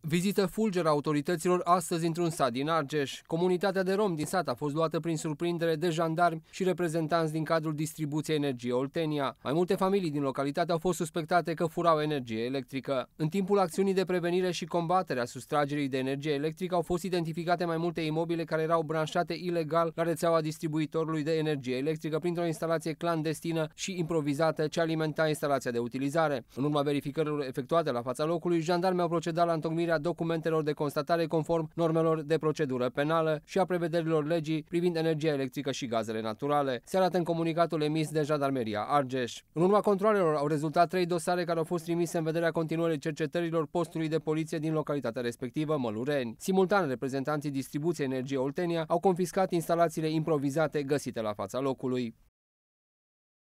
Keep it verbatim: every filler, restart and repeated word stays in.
Vizită fulgeră a autorităților astăzi într-un sat din Argeș. Comunitatea de romi din sat a fost luată prin surprindere de jandarmi și reprezentanți din cadrul distribuției Energie Oltenia. Mai multe familii din localitate au fost suspectate că furau energie electrică. În timpul acțiunii de prevenire și combatere a sustragerii de energie electrică au fost identificate mai multe imobile care erau branșate ilegal la rețeaua distribuitorului de energie electrică printr-o instalație clandestină și improvizată ce alimenta instalația de utilizare. În urma verificărilor efectuate la fața locului, jandarmii au procedat la întocmirea documentelor de constatare conform normelor de procedură penală și a prevederilor legii privind energia electrică și gazele naturale, se arată în comunicatul emis de Jandarmeria Argeș. În urma controalelor au rezultat trei dosare care au fost trimise în vederea continuării cercetărilor postului de poliție din localitatea respectivă, Mălureni. Simultan, reprezentanții distribuției Energie Oltenia au confiscat instalațiile improvizate găsite la fața locului.